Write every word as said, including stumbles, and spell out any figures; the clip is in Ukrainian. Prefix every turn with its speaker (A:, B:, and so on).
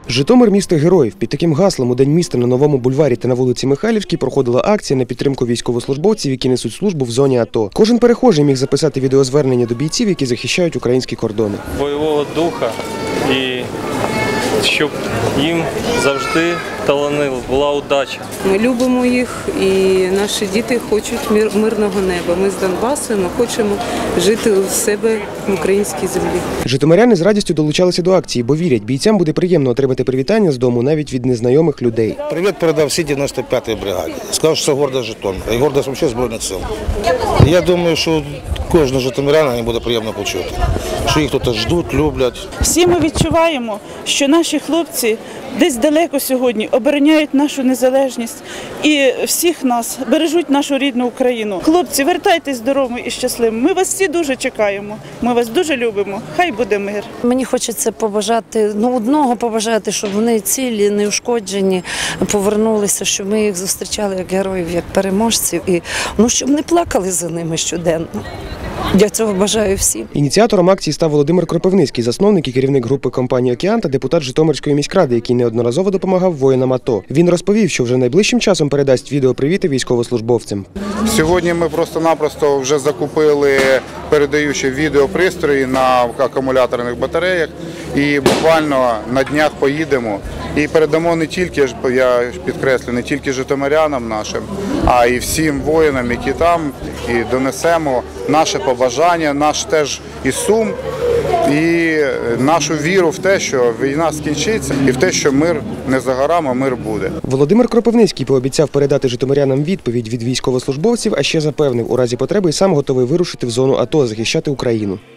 A: Житомир – місто героїв. Під таким гаслом у День міста на Новому бульварі та на вулиці Михайлівській проходила акція на підтримку військовослужбовців, які несуть службу в зоні АТО. Кожен перехожий міг записати відеозвернення до бійців, які захищають українські кордони.
B: Бойового духа і щоб їм завжди таланило, була удача.
C: Ми любимо їх і наші діти хочуть мир, мирного неба. Ми з Донбасу, ми хочемо жити у себе в українській землі.
A: Житомиряни з радістю долучалися до акції, бо вірять, бійцям буде приємно отримати привітання з дому навіть від незнайомих людей.
D: Привіт передав всій дев'яносто п'ятій бригаді. Сказав, що це гордість Житомира і гордість взагалі Збройних сил. Я думаю, що кожного житомирянина буде приємно почути, що їх тут ждуть, люблять.
E: Всі ми відчуваємо, що наші хлопці десь далеко сьогодні обороняють нашу незалежність і всіх нас бережуть нашу рідну Україну. Хлопці, вертайтесь здоровими і щасливими. Ми вас всі дуже чекаємо. Ми вас дуже любимо. Хай буде мир.
F: Мені хочеться побажати, ну одного побажати, щоб вони цілі, неушкоджені, повернулися, щоб ми їх зустрічали як героїв, як переможців і ну щоб не плакали за ними щоденно. Я цього бажаю всім.
A: Ініціатором акції став Володимир Кропивницький, засновник і керівник групи компанії «Океан» та депутат Житомирської міськради, який неодноразово допомагав воїнам АТО. Він розповів, що вже найближчим часом передасть відеопривіти військовослужбовцям.
G: Сьогодні ми просто-напросто вже закупили передаючі відеопристрої на акумуляторних батареях і буквально на днях поїдемо і передамо не тільки, я підкреслю, не тільки житомирянам нашим, а й всім воїнам, які там, і донесемо наше побажання, наш теж і сум, і нашу віру в те, що війна скінчиться, і в те, що мир не за горами, а мир буде.
A: Володимир Кропивницький пообіцяв передати житомирянам відповідь від військовослужбовців, а ще запевнив, у разі потреби і сам готовий вирушити в зону АТО, захищати Україну.